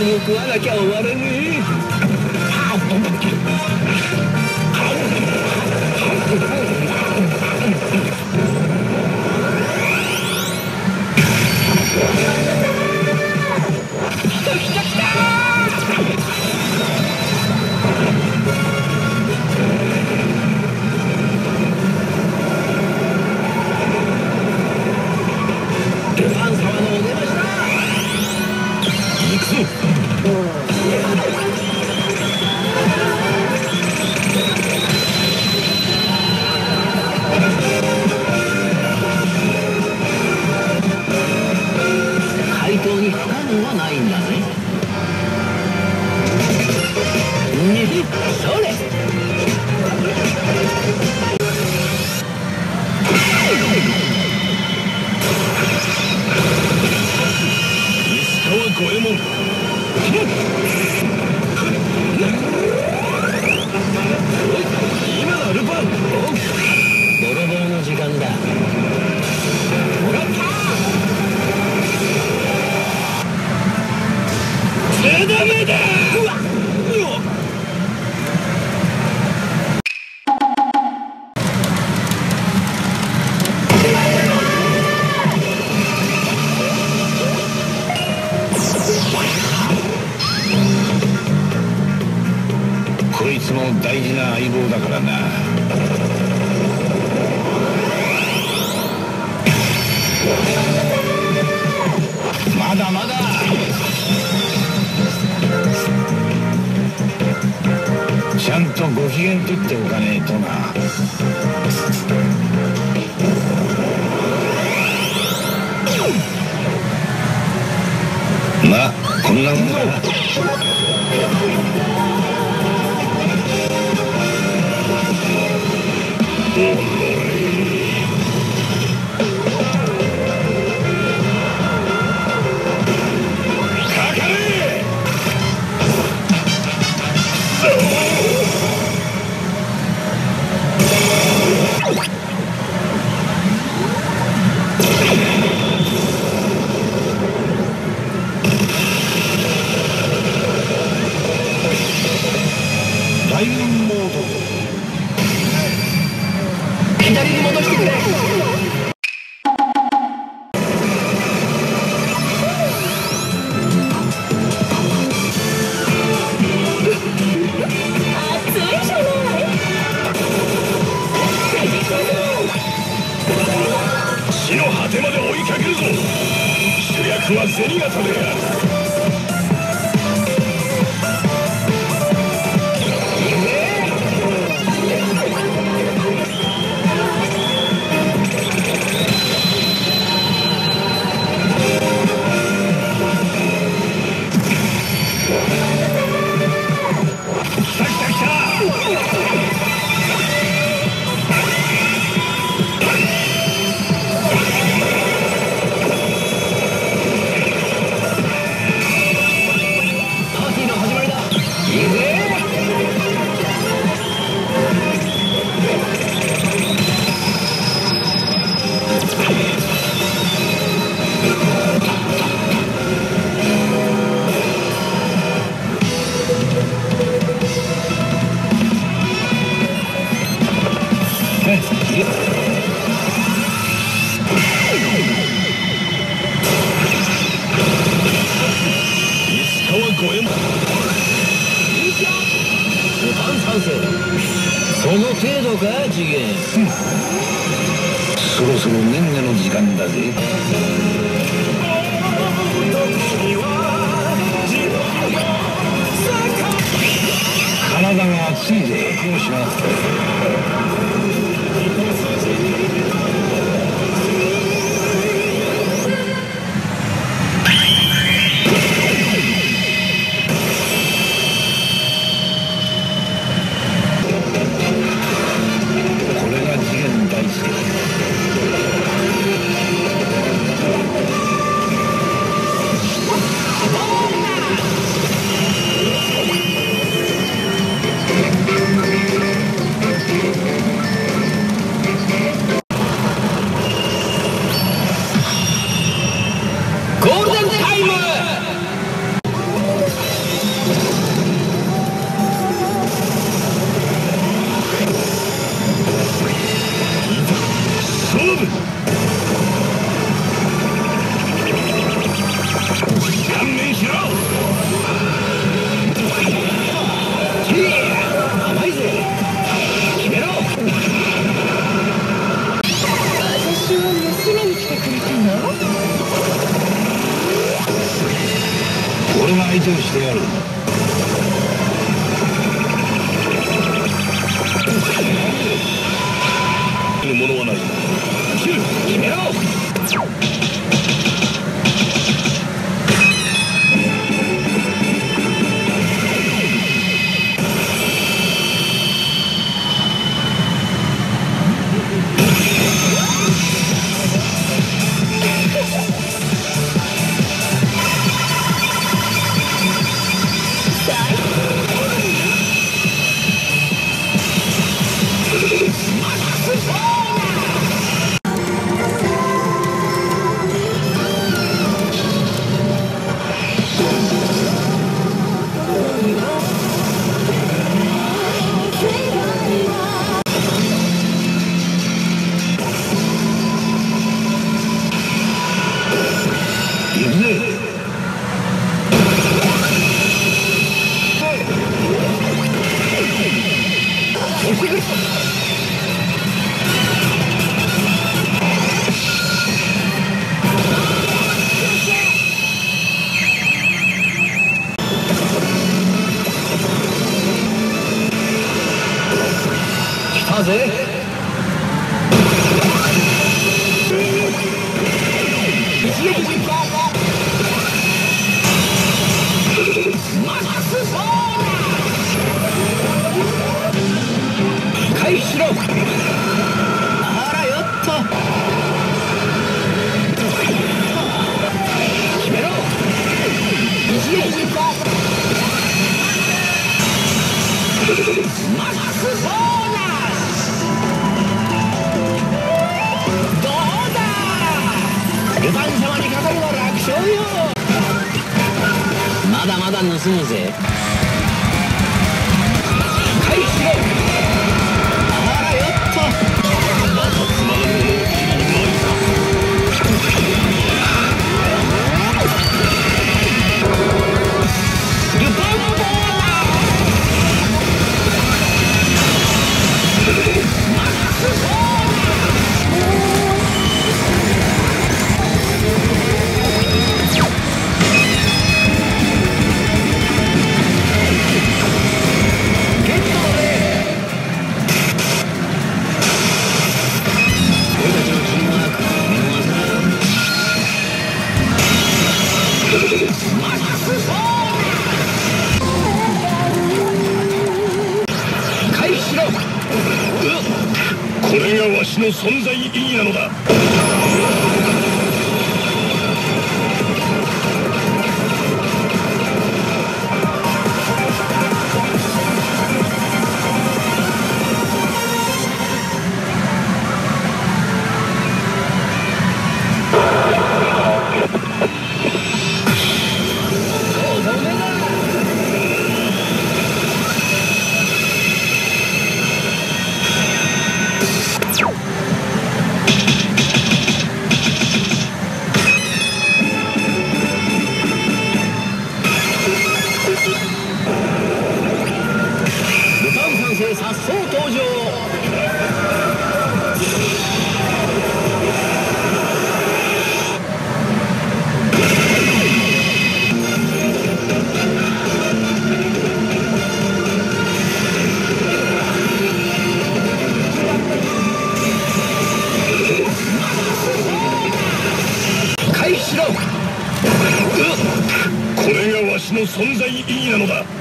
を食わなきゃ終われねえ。怪盗に不可能はないんだぜ。それ石川五右衛門、今だルパン。泥棒の時間だ。もらった。手だめだ。うわっ。 こいつも大事な相棒だからな。まだまだ。ちゃんとご機嫌取っておかねえとな。まあこんなもんだ。ダイヤモード。 左に戻してくれ。 暑いじゃない。 死の果てまで追いかけるぞ。主役は銭形である。 その程度か次元。 そろそろねんねの時間だぜ。体が熱いぜ。よしな。 ものはない。切る。決めろ。 来たぜ。回避しろ。あらよっと。決めろ。一撃進行。マックスボーナス。どうだ。ルパン様にかかるは楽勝よ。まだまだ盗むぜ。回避しろ。あらよっと。またつまらぬものを君に回した。ルパンボーナス。マックスボーナス。 これがわしの存在意義なのだ。 さっそう登場。回避しろ。 これがわしの存在意義なのだ。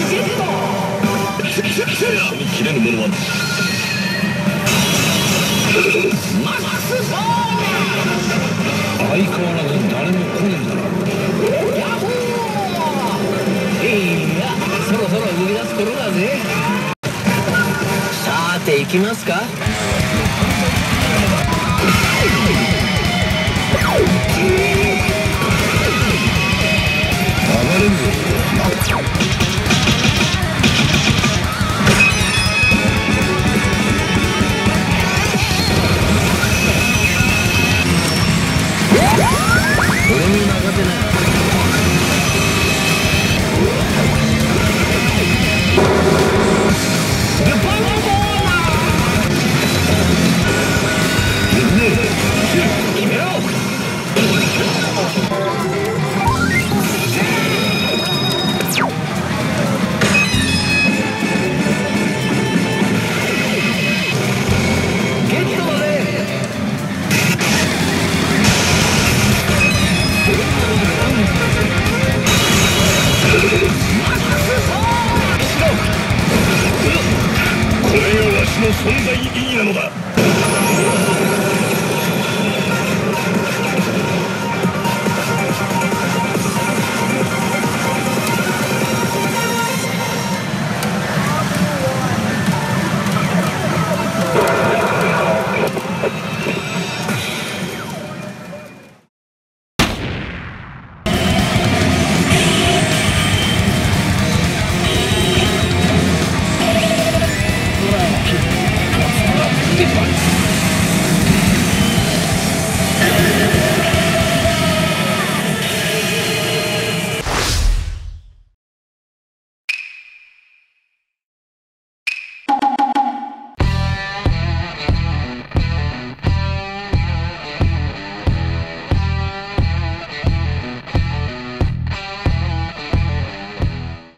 切れぬものは相変わらず誰も来ねえんだな。 ヤッホー。いや、そろそろ動き出す頃だぜ。さて行きますか。